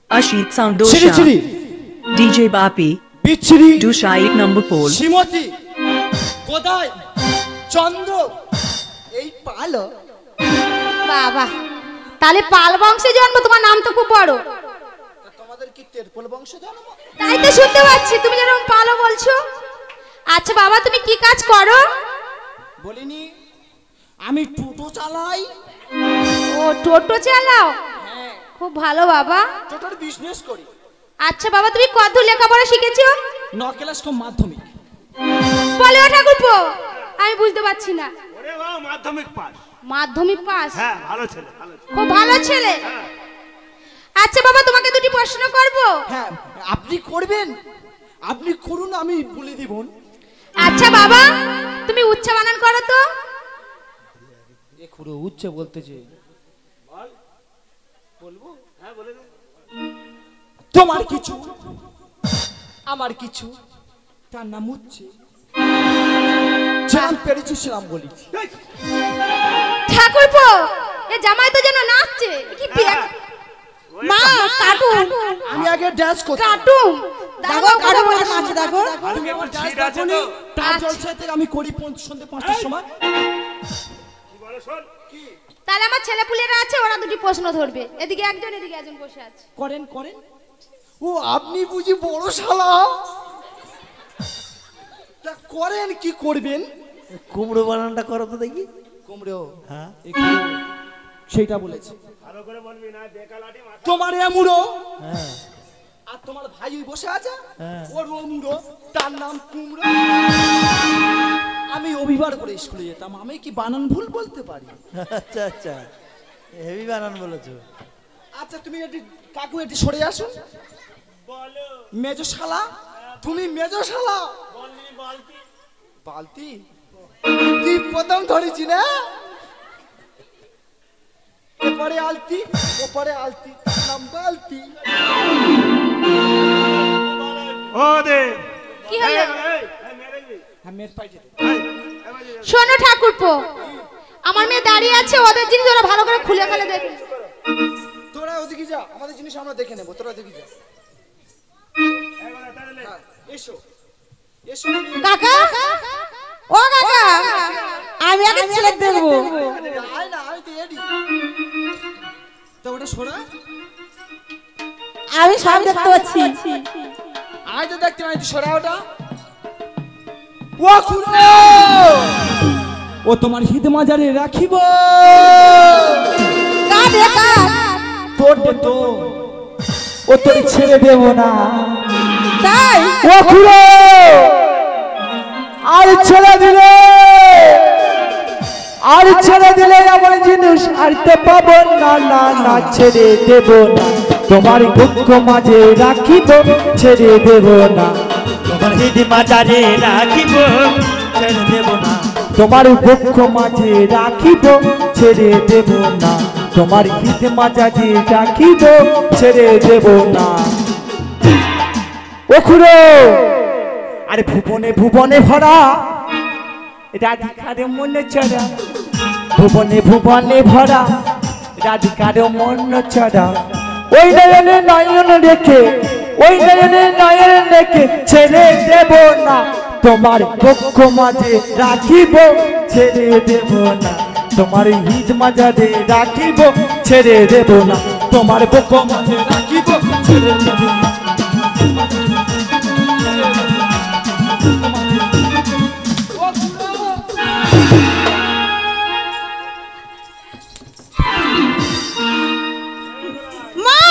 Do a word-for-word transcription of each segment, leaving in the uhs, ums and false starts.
Ashit Soundosha, চিরি চিরি D J Bapi, বিচ্ছিরি Dusha এক number pole, Shrimati কোদাই চন্দ্র এই পাল বাবা, তাহলে পাল বংশে জন্ম, তোমার নাম তো খুব বড়। তোমাদের কি তেরপল বংশ জন্ম? তাই তো শুনতে পাচ্ছি তুমি যেরকম পালও বলছো। আচ্ছা বাবা, তুমি কি কাজ করো? বলিনি আমি টোটো চালাই। ও টোটো চালাও, হ্যাঁ খুব ভালো বাবা। টোটোর বিজনেস করি। আচ্ছা বাবা, তুমি কত লেখাপড়া শিখেছো? ন ক্লাস কম মাধ্যমিক। বলে ও ঠাকুরপো, আমি বুঝতে পারছি না। ওরে বাবা, মাধ্যমিক পাস। মাধ্যমিক পাস? হ্যাঁ, ভালো ছেলে, ভালো ছেলে। খুব ভালো ছেলে। আচ্ছা বাবা, তোমাকে দুটি প্রশ্ন করব। হ্যাঁ আপনি করবেন, আপনি করুন, আমি বলে দিব। আচ্ছা বাবা, তুমি উচ্চারণ বানান করো তো। এ খুড়ো উচ্চ বলতেছে। বল। বলবো? হ্যাঁ বলে দে। তোমার কিছু আমার কিছু, তার নাম উচ্ছে। যেমন পেরেছি সেরাম বলেছি। ঠাকুরপো, এ জামাই তো যেন নাচছে। কি বিয়া- মা কাটুন, আমি আগে ডান্স করতে কাটুন দেখো কাটো বলে নাচে দেখো। তুমি আমার ডান্স ঠিক আছে দেখোনি? তো? তার আচ্ছা। জলসা থেকে আমি করি পৌঁছ- সন্ধ্যে পাঁচটার সময়। কি বলো শোন? তাহলে আমার ছেলে পুলেরা আছে, ওরা দুটি প্রশ্ন ধরবে। এদিকে একজন, এদিকে একজন বসে আছে। করেন করেন। ও আপনি বুঝি বড় শালা? তা করেন, কি করবেন? কুমড়ো বানানটা করো তো দেখি। কুমড়ো হ্যাঁ এই কুমড়ো, সেইটা বলেছে। ভালো করে বলবি না, বেকা লাঠি মাথা। তোমার এ মুড়ো হ্যাঁ আর তোমার ভাই ওই বসে আছে, হ্যাঁ। ওর ও মুড়ো, তার নাম কুমড়ো। আমি অভিবার করে স্কুলে যেতাম, আমি কি বানান ভুল বলতে পারি? আচ্ছা আচ্ছা, হেভি বানান বলেছো। আচ্ছা তুমি এটি কাকু এটি সরে আসুন। বলো। মেজো শালা, তুমি মেজো শালা। বলনি বালতি। বালতি তুই প্রথম ধরেছি না? এপারে আলতি ওপারে আলতি, তার নাম বালতি। ও দে। কি হলো? এই, এই, এই, মেরে দিবি। হ্যাঁ মেয়ের পাই যেতে। এই, এই বাজে যাবে। শোনো ঠাকুরপো, আমার মেয়ে দাঁড়িয়ে আছে, ওদের জিনিস ওরা ভালো করে খুলে ফেলে দেবে। তোরা ওদিকে যা, আমাদের জিনিস আমরা দেখে নেবো, তোরা ওদিকে যা। এই বাজে, তাহলে লে। হ্যাঁ, এসো এসো। কাকা, ও কাকা, আমি আগে ছেলে দেখবো। আয় না, আমি তো এডি। তো ওটা সরা, আমি সব দেখতে পাচ্ছি। আয় তো দেখতে পাই, তুই সরা ওটা। ও খুড়ো, ও তোমার হিদ মাজারে রাখিব। কাট রে কাট। তোর দে তো, ও তোর ছেড়ে দেব না। তাই ও খুড়ো, আর ছেড়ে দিলে, আর ছেড়ে দিলে আমার জিনিস আর তো পাবো না। না না ছেড়ে দেব না, তোমার দুঃখ মাঝে রাখিব, ছেড়ে দেব না। তোমার দিদি মাজারে রাখিব, ছেড়ে দেব না। তোমার দুঃখ মাঝে রাখিব, ছেড়ে দেব না। তোমার হিত মাঝে রাখিব, ছেড়ে দেব না। ও খুড়ো, আরে ভুবনে ভুবনে ভরা রাধিকার মনে চড়া, ভুবনে ভুবনে ভরা রাধিকার মন চড়া। ওই নয়নে নয়ন রেখে, ওই নয়নে নয়ন রেখে ছেড়ে দেব না। তোমার পক্ষ মাঝে রাখিব, ছেড়ে দেব না। তোমার হিত মাঝে রাখিব, ছেড়ে দেব না। তোমার পক্ষ মাঝে রাখিব, ছেড়ে দেব না। মা,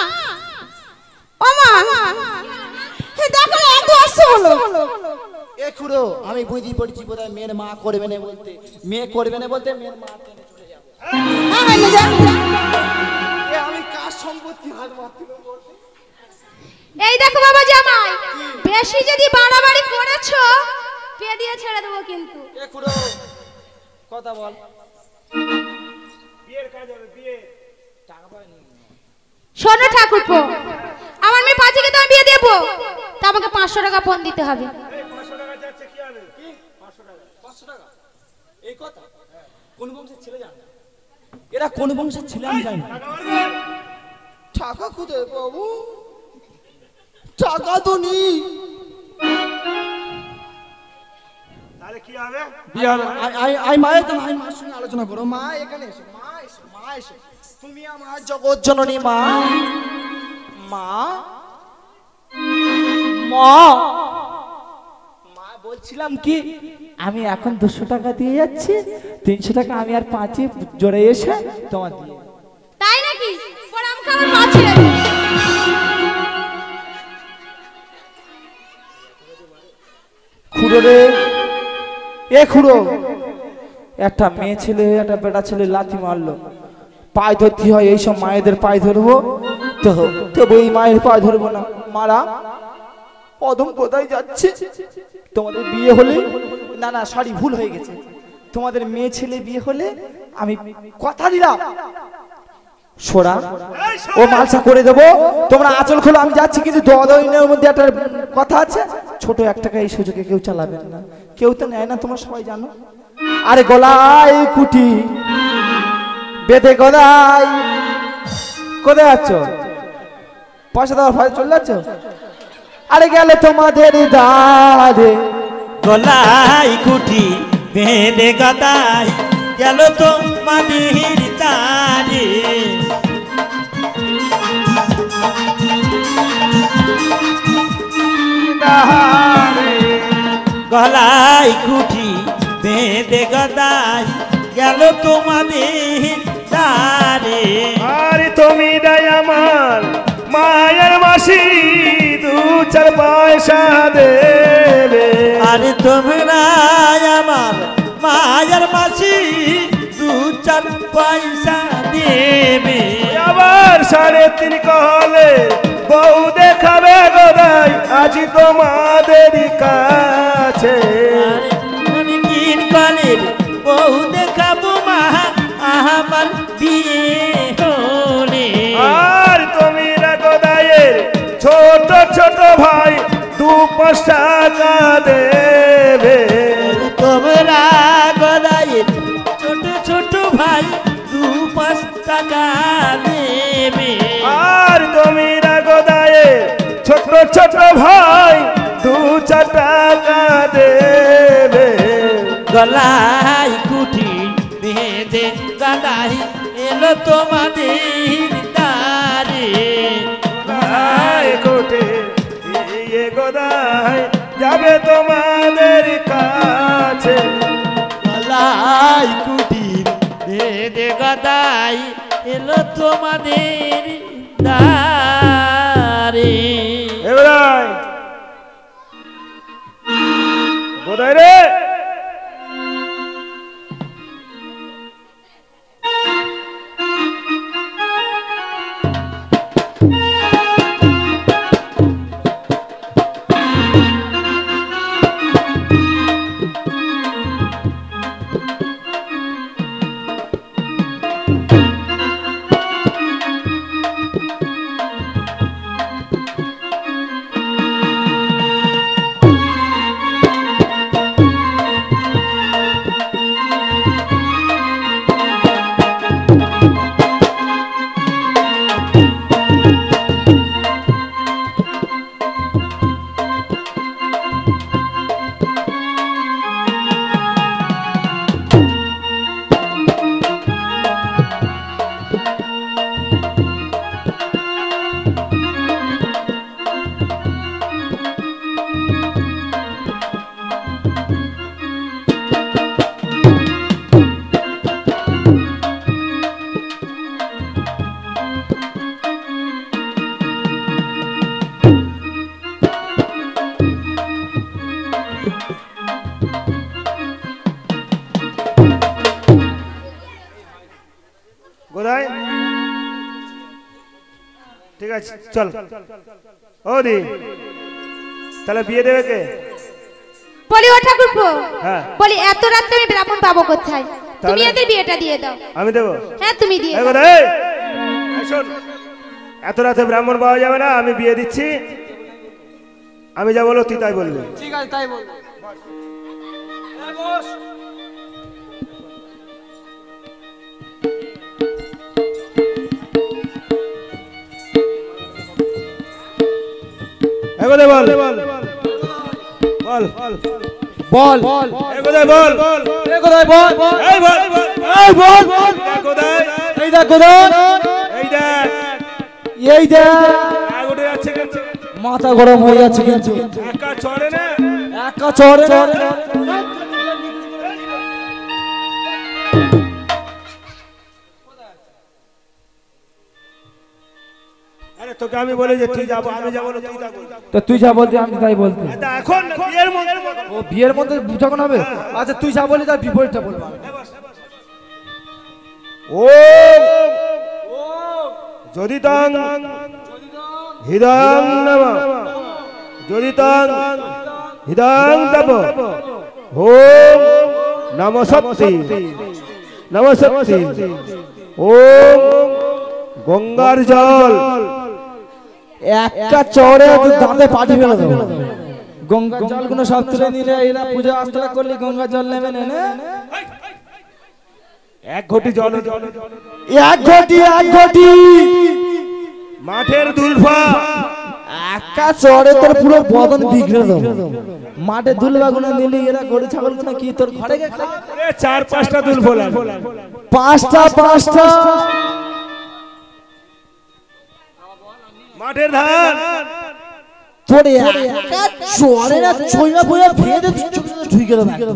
ও মা, হে দেখো এত আসছে হলো। এ খুড়ো, আমি বুঝি পড়ছি বোধহয় মেয়ের মা করবে না বলতে, মেয়ে করবে না বলতে মেয়ের মা টেনে চলে যাবে। হ্যাঁ হ্যাঁ নিয়ে যাও। এ আমি কার সম্পত্তি হাত মারতে বলতে? এই দেখো বাবা জামাই, বেশি যদি বাড়াবাড়ি করেছো, পে দিয়ে ছেড়ে দেবো কিন্তু। এ খুড়ো কথা বল। বিয়ের কাজ হবে, বিয়ে। টাকা পাইনি। শোনো ঠাকুরপো, আমার মেয়ে পাঁচিকে তো আমি বিয়ে দেবো, তা আমাকে পাঁচশো টাকা ফোন দিতে হবে। এই পাঁচশো টাকা যাচ্ছে, কি হবে? কি পাঁচশো টাকা? পাঁচশো টাকা এই কথা? কোন বংশের ছেলে জানে না? এরা কোন বংশের ছেলে আমি জানি না। টাকা মারবে? টাকা কোথায় বাবু? টাকা তো নেই। তাহলে কি হবে? বিয়ে হবে। আই- আই- আই মায়ের তো আই মায়ের সঙ্গে আলোচনা করো। মা এখানে এসো, মা এসো, মা এসো। তুমি আমার জগৎ জননী মা। মা মা মা বলছিলাম কি, আমি এখন দুশো টাকা দিয়ে যাচ্ছি, তিনশো টাকা আমি আর পাঁচে জোরে এসে তোমার দিয়ে। তাই নাকি? প্রণাম খাবার পা ছেড়ে দে। খুড়ো রে, এ খুড়ো, একটা মেয়ে ছেলে একটা বেটা ছেলে লাথি মারলো, পায়ে ধরতে হয়, এইসব মায়েদের পায়ে ধরবো তো তবু এই মায়ের পায়ে ধরবো না। মারা অদম কোথায় যাচ্ছে? তোমাদের বিয়ে হলে, না না সরি ভুল হয়ে গেছে, তোমাদের মেয়ে ছেলে বিয়ে হলে আমি কথা দিলাম সোরা ও মালসা করে দেবো, তোমরা আঁচল খোলো, আমি যাচ্ছি। কিন্তু দলের মধ্যে একটা কথা আছে, ছোট এক টাকা এই সুযোগে কেউ চালাবেন না, কেউ তো নেয় না, তোমরা সবাই জানো। আরে গলায় কুটি বেঁধে গলায়, কোথায় যাচ্ছ? পয়সা দেওয়ার ফলে চলে যাচ্ছ? আরে গেলে তোমাদের দাঁড়ে গলায় কুঠি বেঁধে গদাই গেল তো মাদির তারে। গলায় কুঠি বেঁধে গদাই গেল তোমাদের তারে। আরে তুমি দেয় আমার মায়ের মাসি দু চার পয়সা দেবে। আরে তোমরা আমার মায়ের মাসি দু চার পয়সা দেবে। আবার সাড়ে তিন কলে বউ দেখাবে গোদাই আজি তোমাদের কাছে। অনেকদিন কলের বউ দেখাবো মা আমার বিয়ে হলে। আর তুমি গোদাইয়ের ছোট ছোট ভাই দু পাঁচ টাকা দেবে। তোমরা গদাইয়ের ছোট ছোট ভাই দু পাঁচ টাকা দেবে। আর তুমি গোদাইয়ের ছোট ছোট ভাই দু চার টাকা দেবে। গলায় কুঠি বেঁধে গদাই এলো তোমাদের দ্বারে। গলায় কোটে দিয়ে গোদাই যাবে তোমাদের কাছে। গলায় কুঠি বেঁধে গদাই এলো তোমাদের দ্বারে। এবার গোদাই রে, গোদাই ঠিক আছে চল। ও দি তাহলে বিয়ে দেবে কে? বলি ও ঠাকুরপো, হ্যাঁ। বলি এত রাতে আমি ব্রাহ্মণ পাবো কোথায়? তুমি তাহলে? এদের বিয়েটা দিয়ে দাও। আমি দেবো? হ্যাঁ তুমি দিয়ে এই দাও। গোদাই, এই শোন, এত রাতে ব্রাহ্মণ পাওয়া যাবে না, আমি বিয়ে দিচ্ছি, আমি যা বলো তুই তাই বলবি। ঠিক আছে তাই বল। এগোদে বল বল বল বল এগোদে বল এ কোথায় বল এই বল এই বল এগোদে এই দেখ কোথায় এই দেখ এই দেখ আগোটে যাচ্ছে কিন্তু মাথা গরম হয়ে যাচ্ছে কিন্তু একা চড়ে না একা চড়ে না আরে তোকে আমি বলি যে তুই যাবো আমি যাবো না তুই যাবো তো তুই যা বলতি আমি তাই বলতি এখন না, বিয়ের মধ্যে ও বিয়ের মধ্যে যখন হবে আচ্ছা তুই যা বলি তার বিপরীতটা বলবো ও যদি তং হৃদয়ং নম যদি তং হৃদয়ং তপ ওম নম শক্তি নম শক্তি ওম গঙ্গার জল একটা চড়ে দাঁতে পাটি ফেলে দেবো গঙ্গার জলগুলো সব তুলে নিলে এরা পূজা অর্চনা করলে গঙ্গার জল নেবে না এক ঘটি জল এক ঘটি এক ঘটি মাঠের দুলফা একা চড়ে তোর পুরো বদন বিগড়ে দেবো মাঠে দুলবা গুলো নিলি এরা গরু ছাগল গুলো কি তোর ঘরে গিয়ে খায়? এ চার পাঁচটা দুলফা পাঁচটা পাঁচটা মাঠের ধান তোর একা চড়ে না ছইয়া বইয়া ভেঙে ঢুকে দেবো একদম।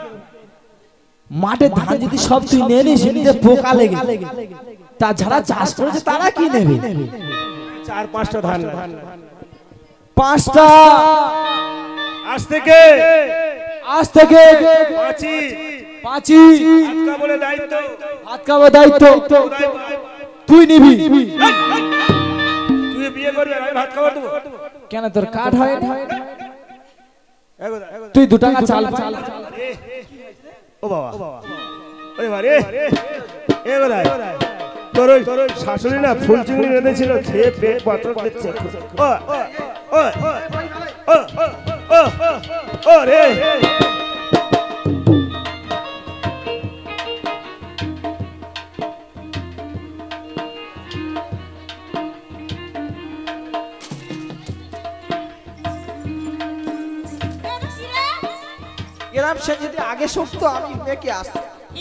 মাঠে ধান যদি সব তুই নিয়ে নিস নিতে পোকা লেগে তা যারা চাষ করেছে তারা কি নেবে চার পাঁচটা ধান পাঁচটা আজ থেকে আজ থেকে পাঁচি পাঁচি আজকা বলে দায়িত্ব হাত কাবা দায়িত্ব তুই নিবি তুই বিয়ে করবি আর আমি ভাত খাবার দেবো কেন তোর কাঠ হয় না? এগোদা, এগোদা। তুই দু টাকা চাল চাল ও বাবা ওরে বাবা রে এ গোদাই তোর ওই শাশুড়ি না ফুল চিংড়ি রেঁধেছিল খেয়ে পেট পাথর দিচ্ছে ও ও ও ও ও রে এরম সে যদি আগে শক্ত আমি মেয়েকে আসতাম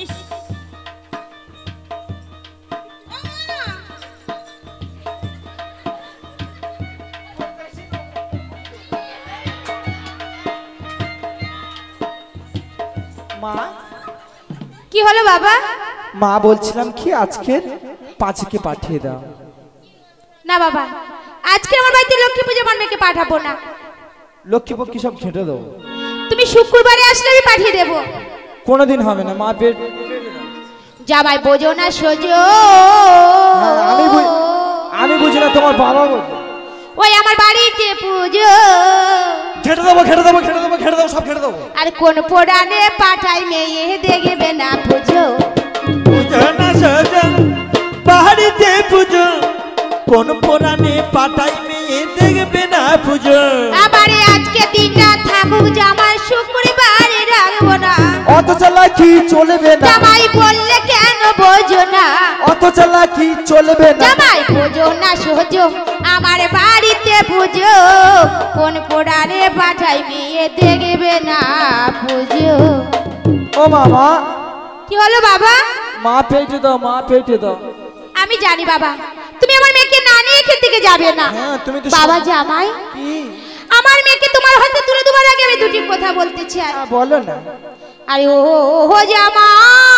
মা কি হলো বাবা? মা বলছিলাম কি আজকে পাঁচিকে পাঠিয়ে দাও না বাবা, আজকে আমার বাড়িতে লক্ষ্মী পুজো আমার মেয়েকে পাঠাবো না। লক্ষ্মী পক্ষী সব ঘেঁটে দাও তুমি শুক্রবারে আসলে আমি পাঠিয়ে দেবো। কোনোদিন হবে না মা পেট জামাই বোঝো না সোজো। হ্যাঁ, আমি বুঝ- আমি বুঝি না তোমার বাবা বলবে ওই আমার বাড়িতে পুজো ঘেঁটে দেবো ঘেঁটে দেবো ঘেঁটে দেবো ঘেঁটে দেবো সব ঘেঁটে দেবো আর কোন পোড়ানে পাঠাই মেয়ে দেখবে না পুজো। পুজো না সোজা বাড়িতে পুজো কোন পুরাণে পাঠাই মেয়ে দেখবে না পুজো আবারে আজকে দিনটা থাকুক জামাই শুক্রবারে রাখবো না। অত চালাকি চলবে না জামাই বললে কেন বোঝো না? অত চালাকি চলবে না জামাই বোঝো না সোজো আমার বাড়িতে পুজো কোন পোড়ানে পাঠাই মেয়ে দেখবে না পুজো। ও মামা কি হলো বাবা? মা পেটে দাও মা পেটে দাও আমি জানি বাবা, তুমি আমার মেয়েকে না নিয়ে এখান থেকে যাবে না। হ্যাঁ, তুমি তো বাবা সব- জামাই, কি আমার মেয়েকে তোমার হাতে তুলে দেওয়ার আগে আমি দুটি কথা বলতে চাই। হ্যাঁ, বলো না আরে ও হো জামাই,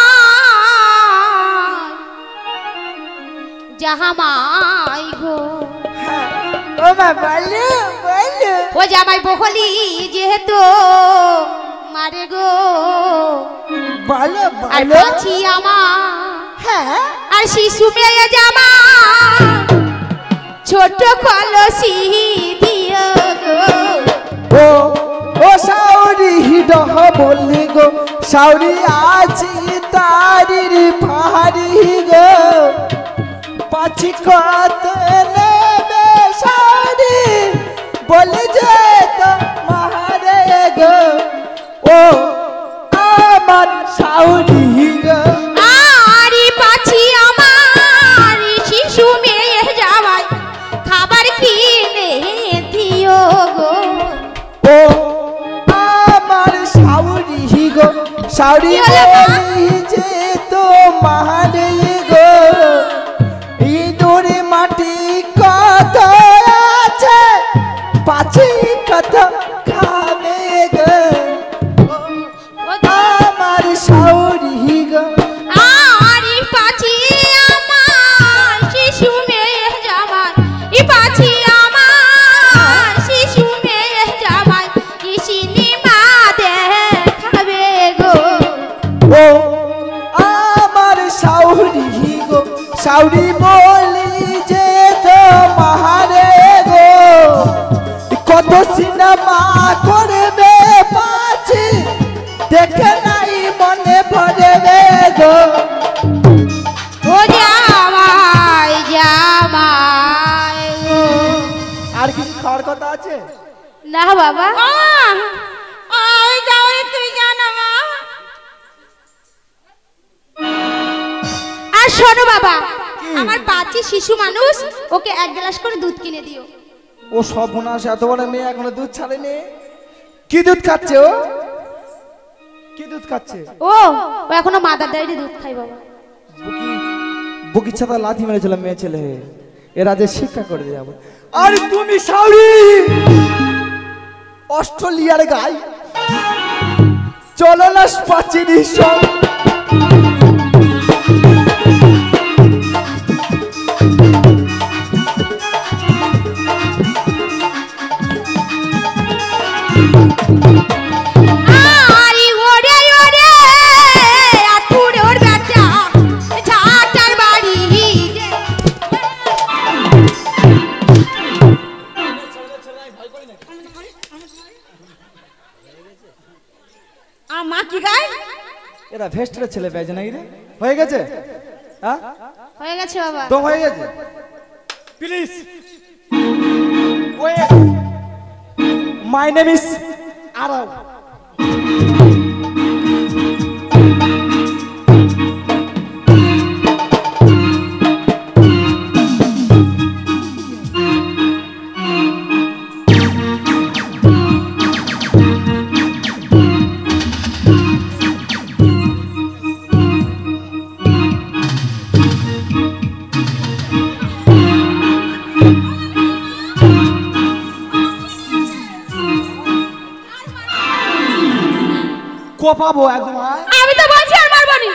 জামাই গো, ও মা বলো বলো ও জামাই বহলি যেহেতু মারে গো, বলো আর বলো কাছি আমার হ্যাঁ আর শিশু মেয়ে জামা ছোট কলসি দিও গো। ও ও সাউরি হিডহ বললি গো সাউরি আছি তারির পাহাড়ি গো পাছি কত নেবে সাউরি বলি যে তো মারে গো ও আমার সাউরি গো আরি পাছি আমার শিশু মেয়ে জামাই খাবার কিনে দিও গো। সাউরি কি হলো মা? বলি যে তো মারে গো ইঁদুরে মাটি কত আছে পাছি কত খাবে গো আমার সাউরি গো আরে পাছি আমার শিশু মেয়ে জামাই ই পাছি আমার শিশু মেয়ে জামাই কি সিনেমা দেখাবে গো ও আমার সাউরি গো সাউরি বলি যে তো মারে গো কত সিনেমা করবে পাছি দেখে নাই মনে পড়বে গো ও জামাই জামাই গো আর কি খাওয়ার কথা আছে না বাবা ওই যাও তুই জানা মা আর শোনো বাবা আমার পাঁচটি শিশু মানুষ ওকে এক গ্লাস করে দুধ কিনে দিও ও সব বোনাস এত বড় মেয়ে এখনো দুধ ছাড়েনি কি দুধ খাচ্ছে ও কি দুধ খাচ্ছে ও ও এখনো মাদার ডায়েরি দুধ খাই বাবা বুকি বুকি ছাতা লাথি মেরেছিল মেয়ে ছেলে হয়ে এরা যে শিক্ষা করে যাবো আরে তুমি সাউরি অস্ট্রেলিয়ার গাই চলো না পাচিনি সব আরে ওরে ওরে আতুরে ওর বেটা ঝাটার বাড়ি আর মা কি গায় এরা ভেস্টের ছেলে পেয়েছে নাকি রে হয়ে গেছে হ্যাঁ হয়ে গেছে বাবা দম হয়ে গেছে please way my name is আরাও কোপাবো একদম আয় আমি তো বলছি আর মারবো নি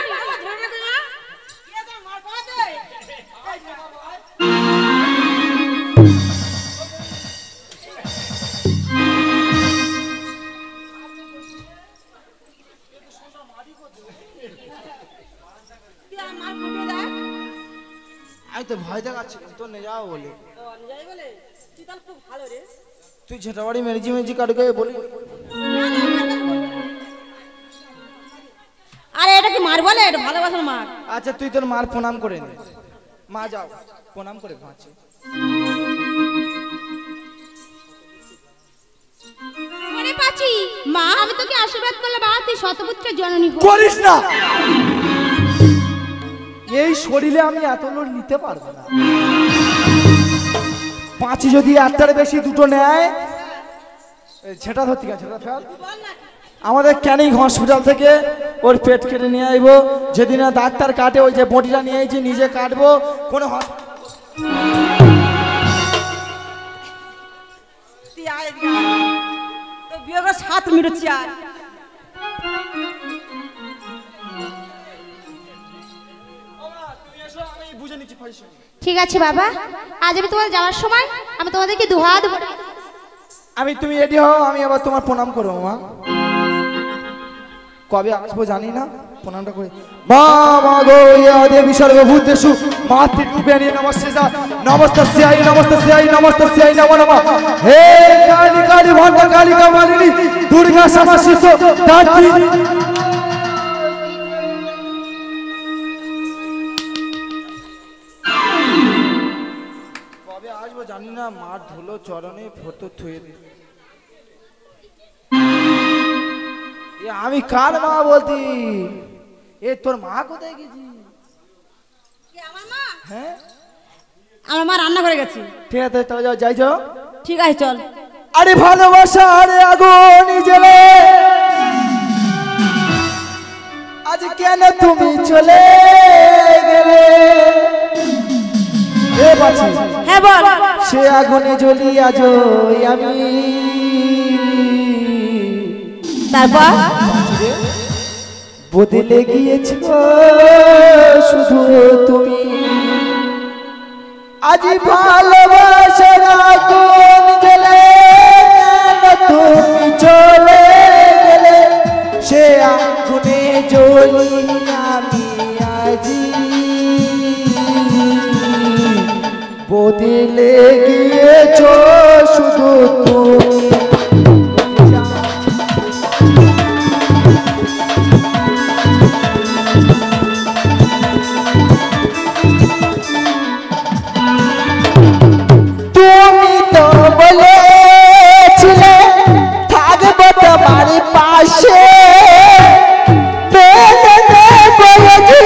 আমি তো ভয় দেখাচ্ছি তো নিয়ে যাও বলে তুই ঝেটা বাড়ি মেরেজি মেরেজি কাটুকে বলি আরে এটা কি মার বলে এটা ভালোবাসার মার আচ্ছা তুই তোর মার প্রণাম করে নে মা যাও প্রণাম করে ঘাঁচে ওরে পাচি মা আমি তোকে আশীর্বাদ করলে বাবা তুই শতপুত্রের জননী হো করিস না এই শরীরে আমি এত লোড নিতে পারবো না পাঁচই যদি একটার বেশি দুটো নেয় সেটা ধরতে গেছে আমাদের ক্যানিং হসপিটাল থেকে ওর পেট কেটে নিয়ে আসবো যেদিন না ডাক্তার কাটে ওই যে বটিটা নিয়ে এসেছি নিজে কাটবো কোনো তুই আয় এদিকে আয়। তো বিয়ে করে সাত মিনিট চার ঠিক আছে বাবা আজ আমি তোমাদের যাওয়ার সময় আমি তোমাদেরকে দুহাত ভরে আমি তুমি রেডি হও আমি আবার তোমার প্রণাম করবো মা কবে আসবো জানি না প্রণামটা করি মা মা গো ইয়া দেবী সর্বভূতেষু মাতৃরূপেণি নমস্তেজা নমস্তস্যাই নমস্তস্যাই নমস্তস্যাই নমো নমঃ হে কালী কালী ভদ্র কালী কামালিনী দুর্গা সমাসিত ধাত্রী কবে আসবো জানি না মার ধুলো চরণে ফটো থুয়ে দে আমি কার মা বলতি এ তোর মা কোথায় গেছি আমার মা হ্যাঁ আমার মা রান্না করে গেছি ঠিক আছে তাহলে যাও যাই যাও ঠিক আছে চল আরে ভালোবাসা আরে আগুন জ্বলে আজ কেন তুমি চলে গেলে এ বাছি হ্যাঁ বল সে আগুনে জ্বলি আজ আমি তারপর বদলে গিয়েছ শুধু তুমি আজ ভালোবাসার